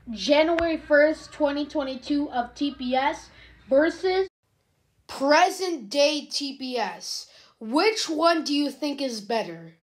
January 1st, 2022 of T.P.S. versus present day T.P.S. Which one do you think is better?